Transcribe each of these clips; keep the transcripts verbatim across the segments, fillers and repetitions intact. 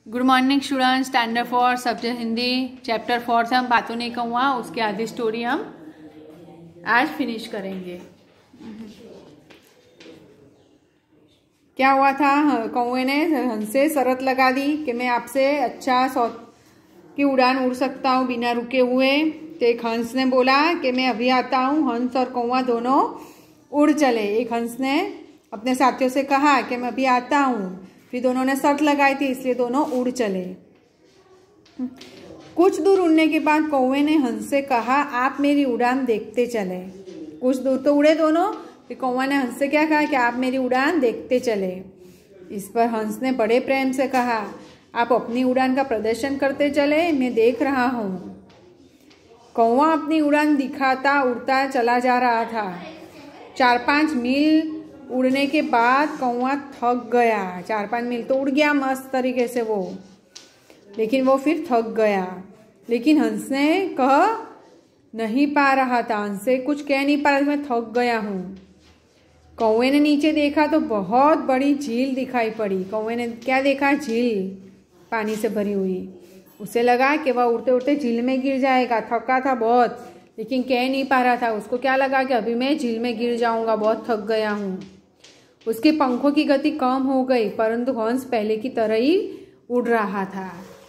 Good morning student, standard four subject Hindi chapter four से हम बातों नहीं कहूँगा, उसके आधी स्टोरी हम आज फिनिश करेंगे। क्या हुआ था, कौवे ने हंस से शर्त लगा दी कि मैं आपसे अच्छा सौ की उड़ान उड़ सकता हूँ बिना रुके हुए। तो एक हंस ने बोला कि मैं अभी आता हूँ। हंस और कौवा दोनों उड़ चले। एक हंस ने अपने साथियों से कहा कि मैं अभी आता हूँ, फिर दोनों ने शर्त लगाई थी इसलिए दोनों उड़ चले। कुछ दूर उड़ने के बाद कौवे ने हंस से कहा, आप मेरी उड़ान देखते चले। कुछ दूर तो उड़े दोनों, फिर कौवा ने हंस से क्या कहा कि आप मेरी उड़ान देखते चले। इस पर हंस ने बड़े प्रेम से कहा, आप अपनी उड़ान का प्रदर्शन करते चले, मैं देख रहा हूँ। कौवा अपनी उड़ान दिखाता उड़ता चला जा रहा था। चार पाँच मील उड़ने के बाद कौवा थक गया। चार पाँच मील तो उड़ गया मस्त तरीके से वो, लेकिन वो फिर थक गया। लेकिन हंस ने कह नहीं पा रहा था, हंस से कुछ कह नहीं पा रहा, मैं थक गया हूँ। कौवे ने नीचे देखा तो बहुत बड़ी झील दिखाई पड़ी। कौवे ने क्या देखा? झील पानी से भरी हुई। उसे लगा कि वह उड़ते उड़ते झील में गिर जाएगा। थका था बहुत, लेकिन कह नहीं पा रहा था। उसको क्या लगा कि अभी मैं झील में गिर जाऊंगा, बहुत थक गया हूँ। उसके पंखों की गति कम हो गई, परंतु हंस पहले की तरह ही उड़ रहा था।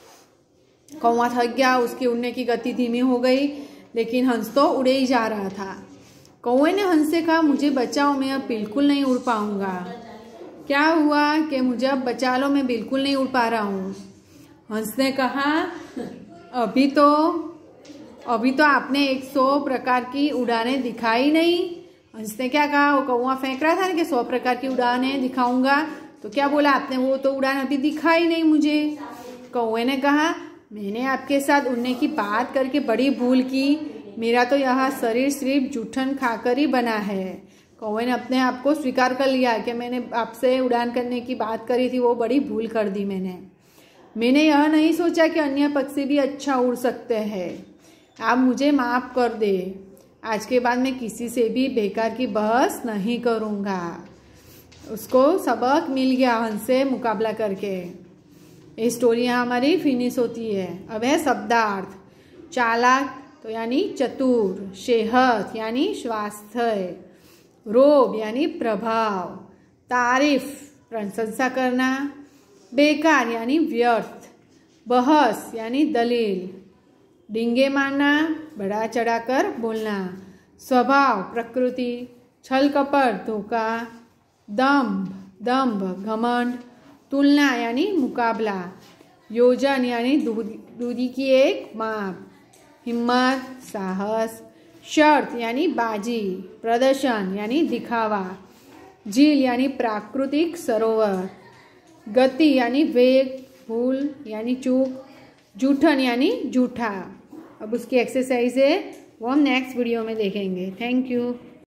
कौवा थक गया, उसकी उड़ने की गति धीमी हो गई, लेकिन हंस तो उड़े ही जा रहा था। कौवे ने हंस से कहा, मुझे बचाओ, मैं अब बिल्कुल नहीं उड़ पाऊंगा। क्या हुआ कि मुझे अब बचा लो, मैं बिल्कुल नहीं उड़ पा रहा हूँ। हंस ने कहा, अभी तो अभी तो आपने एक सौ प्रकार की उड़ानें दिखाई नहीं। हंस ने क्या कहा? वो कौवा फेंक रहा था ना कि सौ प्रकार की उड़ानें दिखाऊंगा, तो क्या बोला आपने? वो तो उड़ान अभी दिखाई नहीं मुझे। कौवे ने कहा, मैंने आपके साथ उड़ने की बात करके बड़ी भूल की। मेरा तो यह शरीर सिर्फ जूठन खाकर ही बना है। कौवे ने अपने आप को स्वीकार कर लिया कि मैंने आपसे उड़ान करने की बात करी थी, वो बड़ी भूल कर दी मैंने। मैंने यह नहीं सोचा कि अन्य पक्षी भी अच्छा उड़ सकते हैं। आप मुझे माफ़ कर दे। आज के बाद मैं किसी से भी बेकार की बहस नहीं करूँगा। उसको सबक मिल गया हंस से मुकाबला करके। ये स्टोरी यहाँ हमारी फिनिश होती है। अब है शब्दार्थ। चालाक तो यानी चतुर, सेहत यानी स्वास्थ्य, रोब यानी प्रभाव, तारीफ प्रशंसा करना, बेकार यानी व्यर्थ, बहस यानी दलील, डिंगे मारना बढ़ा चढ़ाकर बोलना, स्वभाव प्रकृति, छल कपट धोखा, दंभ दंभ घमंड, तुलना यानी मुकाबला, योजन यानी दूरी की एक माप, हिम्मत साहस, शर्त यानी बाजी, प्रदर्शन यानी दिखावा, झील यानी प्राकृतिक सरोवर, गति यानी वेग, भूल यानी चूक, जूठन यानी जूठा। अब उसकी एक्सरसाइज है वो हम नेक्स्ट वीडियो में देखेंगे। Thank you.